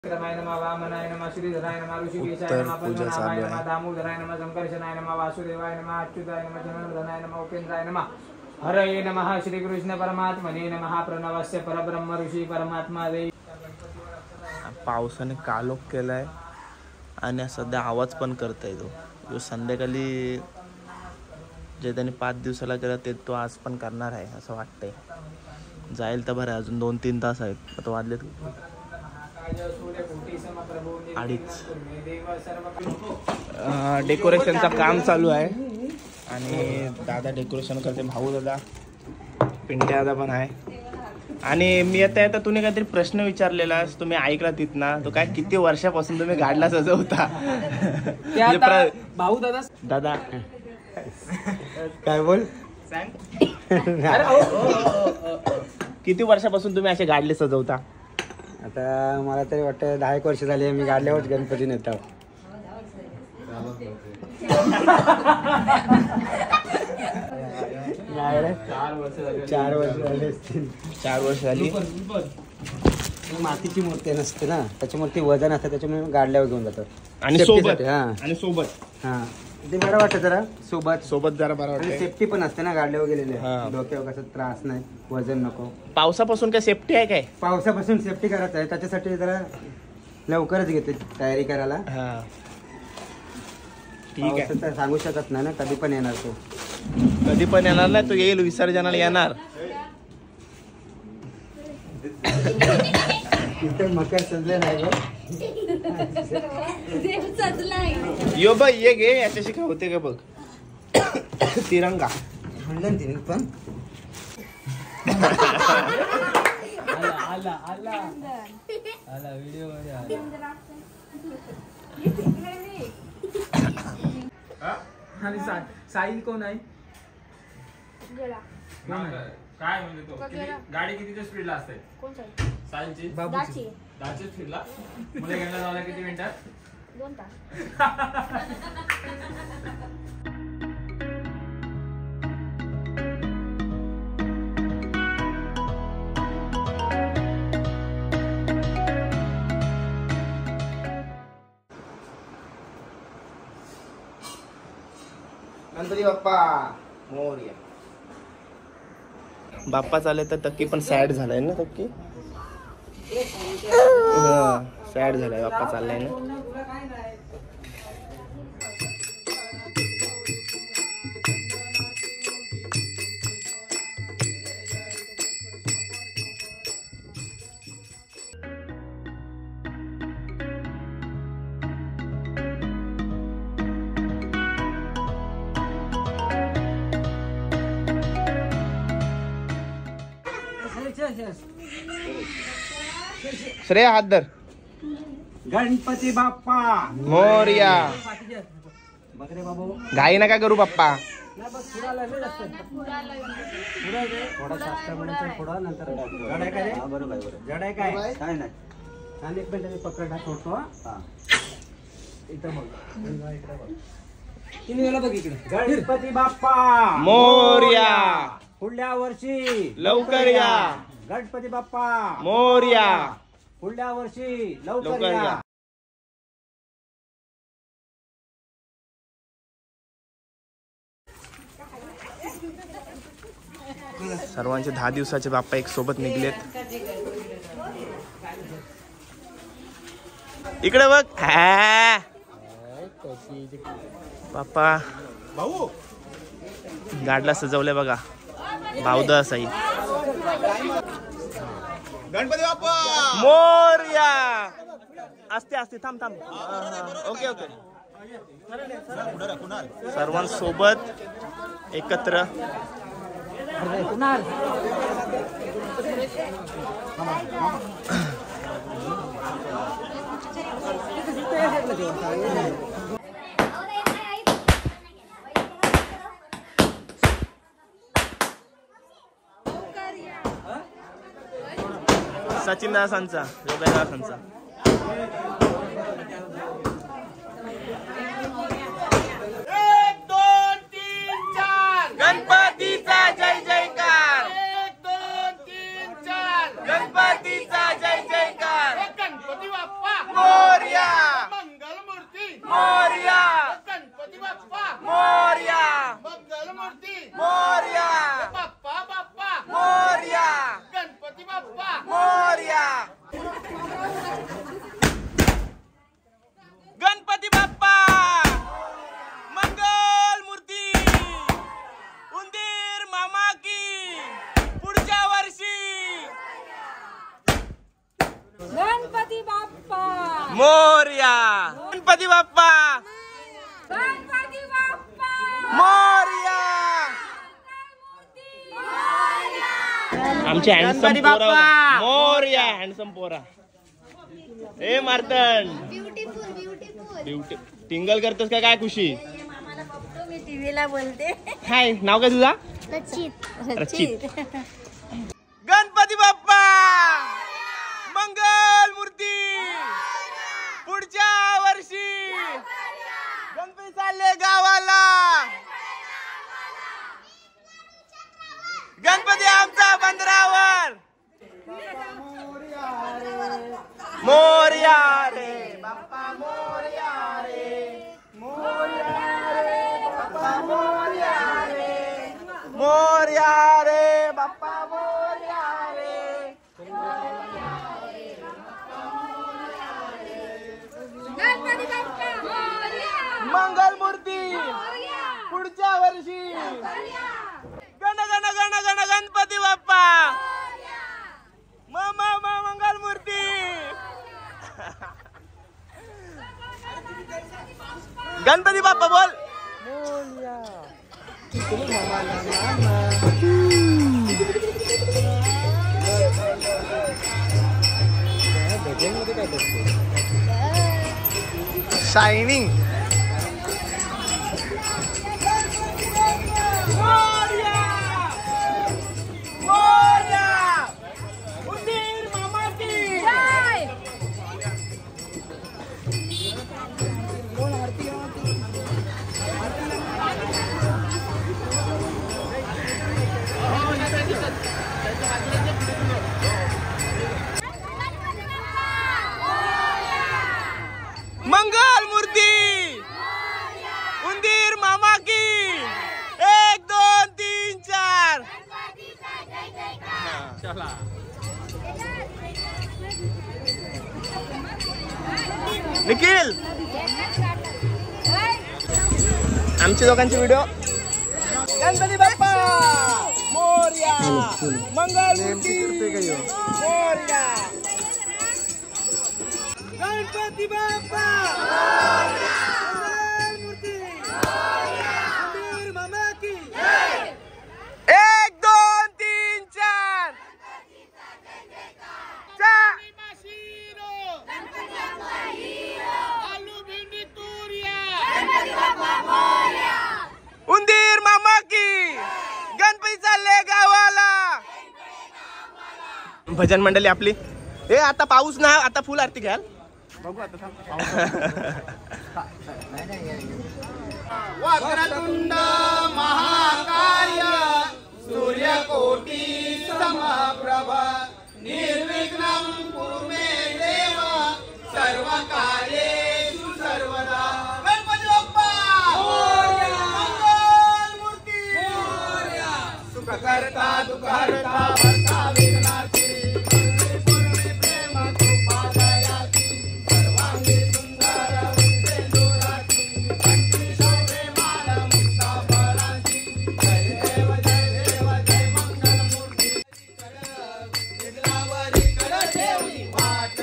रामाय नमः वामनाय नमः श्रीधराय नमः ऋषिकेशाय नमः पद्मनाभाय नमः दामोदराय नमः संकर्षणाय नमः वासुदेवाय नमः अच्युताय नमः जनार्दनाय नमः उपेन्द्राय नमः हरये नमः श्रीकृष्ण परमात्मने नमः प्रणवस्य परब्रह्म ऋषी परमात्मा देव। पावसाने कालोख केलाय आणि सध्या आवाज पण करताय तो संध्याकाळी जे त्यांनी 5 दिवसाला केला ते तो आज पण करणार आहे असं वाटतंय. जाईल तर बरं, अजून 2-3 तास आहेत. आता वाजलेत 2:30. डेकोरेशनचं काम चालू आहे आणि दादा डेकोरेशन करते, भाऊ दादा, पिंट्या दादा पण आहे. आणि मी आता तुम्ही काहीतरी प्रश्न विचारलेला तुम्ही ऐकला तिथं, तो काय किती वर्षापासून तुम्ही गाडला सजवता? भाऊ दादा दादा काय बोल किती वर्षापासून तुम्ही असे गाडले सजवता? आता मला तरी वाटतं 10 वर्ष झाली मी गाडल्यावर गणपती नेतो. 4 वर्ष झाली. मातीची मूर्ती नसते ना, त्याच्यामुळे ती वजन असतं, त्याच्यामुळे गाडल्यावर घेऊन जातात. आणि सोबत हा ते बरं वाटतं जरा, सोबत जरा बरं वाटतं. सेफ्टी पण असते ना गाडल्यावर गेलेले, डोक्यावर कसं त्रास नाही, वजन नको. पावसापासून काय सेफ्टी आहे काय? पावसापासून सेफ्टी करायचं आहे, त्याच्यासाठी जरा लवकरच घेते तयारी करायला. ठीक आहे, सांगू शकत नाही ना, कधी पण येणार तो. कधी पण येणार नाही तो, येईल विसर्जनाला येणार. मकर सजले नाही यो बाई ये गे, याच्याशी काय होते का बघ. तिरंगा म्हणलं तिने पण आला व्हिडिओ मध्ये आणि साहिल कोण आहे? काय म्हणजे तो गाडी कितीच्या स्पीडला असते? साहिलची बाबूची 10च्या स्पीडला. मुले घ्यायला जायला किती मिनिटात? 2 तास. गणपती बाप्पा मोरया. बाप्पा चाले तर तक्की पण सॅड झालाय ना, तक्की सॅड झालाय, बाप्पा चाललाय ना. श्रेया हात धर. गणपती बाप्पा मोरया. बकरे बाबू घाई नका करू बाप्पा. थोडा शास्त्र म्हणायचं, थोडा नंतर जड आहे काय रे? बरोबर जड आहे काय? काय नाही. आणि 1 मिनिट मी पकडा सोडतो. इथं बघ, 3 वेळा बघ इकडे. गणपती बाप्पा मोरया. पुढल्या वर्षी लवकर या. गणपती बाप्पा मोरया. पुढल्या वर्षी लवकर या. सर्वांचे 10 दिवसाचे बाप्पा एक सोबत निघलेत. इकडे बघ बाप्पा भाऊ गाडला सजवले बघा. भाऊदा साई. गणपती बाप्पा मोरया. असते थांब. ओके. सर्वांसोबत एकत्र. सचिन दासांचा, योगेश दासांचा. गणपतीचा जय जयकार. 1 2 3 4 गणपतीचा जय जयकार. गणपती बाप्पा मोरया. गणपती बाप्पा मोरया. आमचे हँडसम पोरा मोरया. हँडसम पोरा. ए मार्तन ब्युटी टिंगल करतोस का काय खुशी? मी टीव्हीला बोलते. हाय नाव काय तुझा? रचित. गणपती बाप्पा मंगल मूर्ती. पुढच्या वर्षी गणपती चालले गावाला. गणपती आमचा बंदरावर. मोरया रे बाप्पा मोरया रे. मोरया रे बाप्पा मोरया रे. मोरया रे बाप्पा मोरया रे. मंगल मूर्ती पुढच्या वर्षी. गण गण गण गण गणपती बाप्पा मंगल मूर्ती. गणपती बाप्पा बोल. शायनिंग. मंगल मूर्ती उंदीर मामा की. 1 2 3 4. चला निखिल आमच्या दोघांचे व्हिडिओ. गणपती बाप्पा मोरया. मंगल मूर्ती मोरया. गणपती बाप्पा मंगल मूर्ती उंदीर मामा की. 1 2 3 4. उंदीर मामा की. गणपती चालले गावाला. भजन मंडळी आपली. ए आता पाऊस ना आता फुल आरती घ्याल. बघू आता वक्रतुंड महाकाय सूर्यकोटी समप्रभ निर्विघ्नं कुरु मे देव सर्वकार्येषु सर्वदा. गणपती बाप्पा मोरया. मंगल मूर्ती मोरया. सुखकर्ता दुःखहर्ता भर्ता विघ्नाची. वाट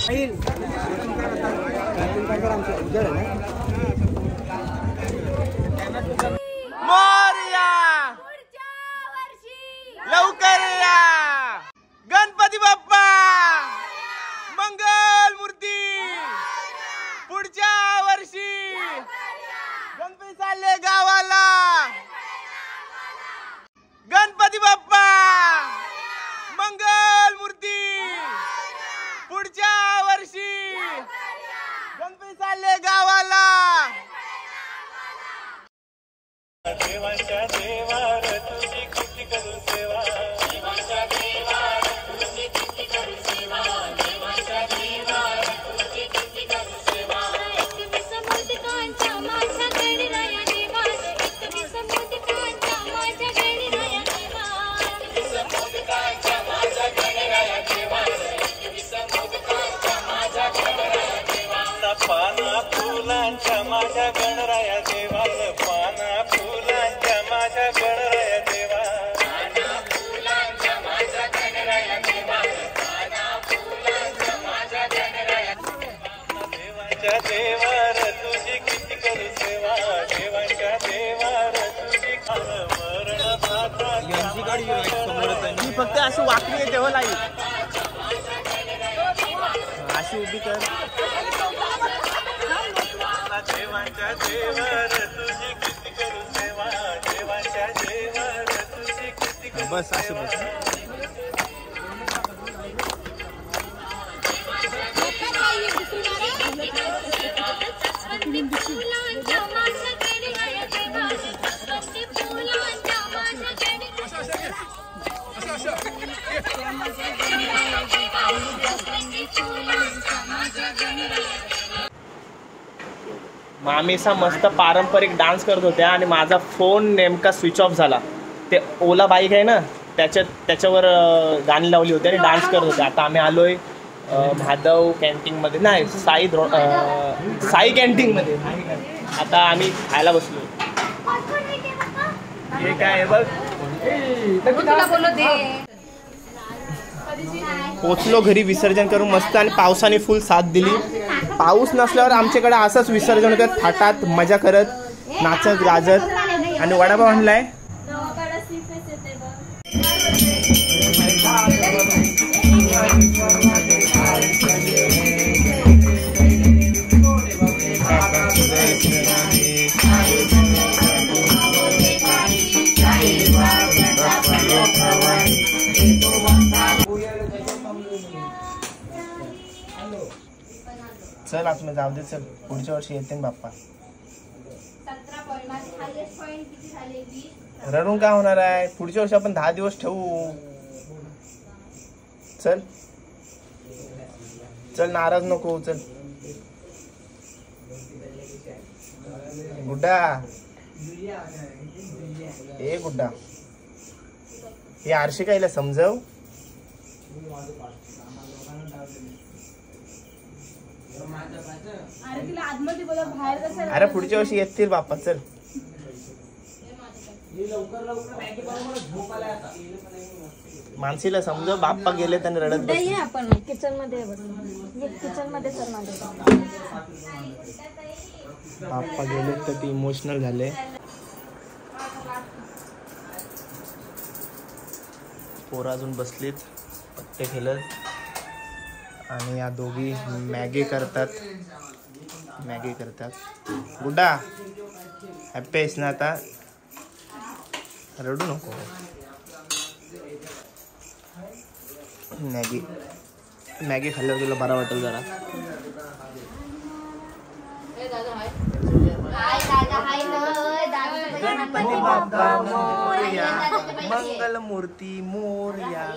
मोरया लवकर या गणपती बाप्पा मंगल मूर्ती पुढच्या वर्षी गणपती चालले गावाला गणपती बाप्पा मंगल मूर्ती पुढच्या वर्षी गणपती चालले गावाला देवांच्या देवार तुझी किती करू सेवा देवांच्या देवार तुझी किती करू सेवा देवांच्या देवार तुझी किती करू सेवा एकवी समुद्रांच्या माझ्या गणराया देवा एकवी समुद्रांच्या माझ्या गणराया देवा एकवी समुद्रांच्या माझ्या गणराया देवा एकवी समुद्रांच्या माझ्या गणराया देवा पाना फुलांच्या माझ्या गणराया देवा पाना फुलांच्या माझ्या गणराया देवा पाना फुलांच्या माझ्या गणराया देवा पाना फुलांच्या माझ्या गणराया देवांच्या देवार तुझी किती करू सेवा देवांच्या देवार तुझी खाल मरण भाता ही फक्त अशी वाकडी आहे तेव्हा लाई अशी उभी कर देवांच्या देवार तुझी किती करू सेवा देवांच्या देवार तुझी किती करू बस अशी बस मामीसा मस्त पारंपरिक डान्स करत होत्या आणि माझा फोन नेमका स्विच ऑफ झाला. ते ओला बाईक आहे ना त्याच्यावर गाणी लावली होती आणि डान्स करत होते. आता आम्ही आलोय माधव कॅन्टीनमध्ये नाही साई कॅन्टीनमध्ये. आता आम्ही खायला बसलो. हे काय आहे बघ. पोचलो घरी विसर्जन करून मस्त आणि पावसाने फुल साथ दिली. पाऊस नसल्यावर आमच्याकडे असंच विसर्जन होतं थाटात मजा करत नाचत गाजत. आणि वडापाव आणलाय. चल आतमध्ये जाऊ दे. चल पुढच्या वर्षी येते बाप्पा. रडून काय होणार आहे. पुढच्या वर्षी आपण 10 दिवस ठेवू. चल चल नाराज नको. चल गुड्डा ए गुड्डा हे आरशी कायला समजव. अरे पुढच्या वर्षी येतील बाप्पा. चल मानसीला समजव. बाप्पा गेले त्यांनी रडत बसले. आपण किचन मध्ये बाप्पा गेले तर ते इमोशनल झाले. पोरं अजून बसलीत पत्ते खेळत. आणि या दोघी मॅगी करतात. गुड्डा हॅप्पी आहेस ना आता. रडू नको. मॅगी खाल्ल्यावर तुला बरा वाटेल जरा. गणपती बाप्पा मोरया मंगल मूर्ती मोरया.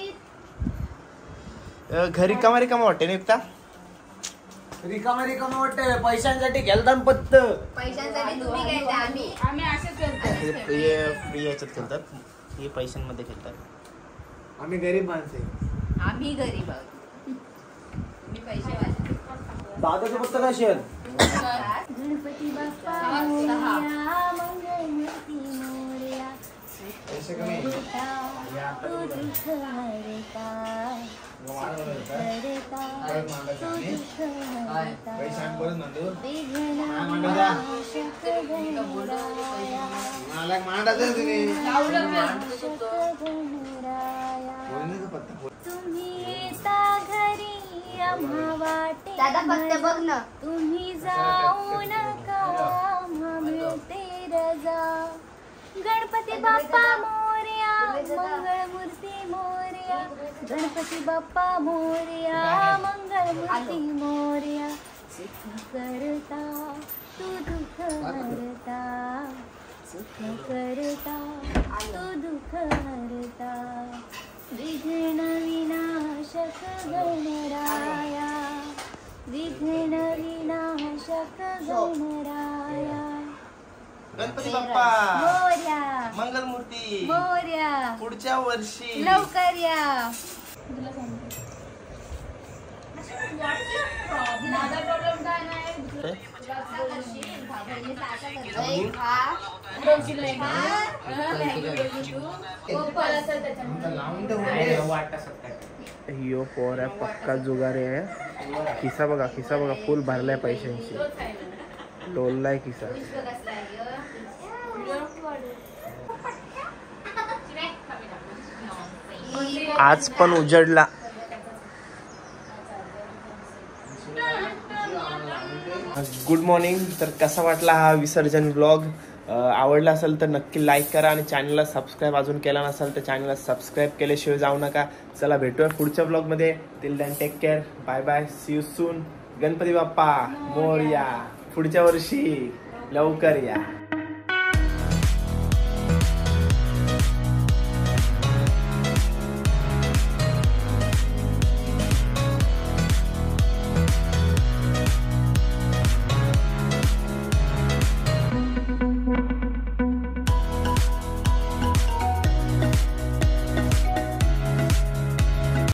घरी रिकामा वाटते ना एकटा. रिकामा वाटतंय. पैशांसाठी गेलता पत्त. पैशांसाठी तुम्ही खेळता. आम्ही असेच करतो. फ्री याच्यात खेळतात. हे पैशांमध्ये खेळतात. आम्ही गरीब माणसे. आम्ही गरीब आहोत. मी पैसे वाचते. दादाचं पत्त का शेअर. गणपती बाप्पा मोरया मंगल मूर्ती मोरया. तुम्ही येता घरी आम्हा वाटे दादा फक्त बघ ना. तुम्ही जाऊ नका आम्हा मिळते रजा. गणपती बाप्पा मोरया मंगळमूर्ती मोरया. गणपती बाप्पा मोरया मंगळमूर्ती मोरया. सुख करता तू दुःख हरता. सुख करता तू दुःख हरता. विघ्न विनाशक गणराया. विघ्न विनाशक गणराया. गणपती बाप्पा मोरया मंगलमूर्ती मोरया. पुढच्या वर्षी लवकर या. यो पोर आहे पक्का जुगारी आहे. खिसा बघा फुल भरलाय पैशांची. टोललाय खिसा. आज पण उजडला. Good morning. तर कसा वाटला हा विसर्जन ब्लॉग? आवडला असेल तर नक्की लाईक करा आणि चॅनलला सबस्क्राईब अजून केला नसेल तर चॅनलला सबस्क्राईब केल्याशिवाय जाऊ नका. चला भेटूया पुढच्या ब्लॉगमध्ये. Till then take care. Bye bye. See you soon. Ganpati Bappa Morya. पुढच्या वर्षी लवकर या.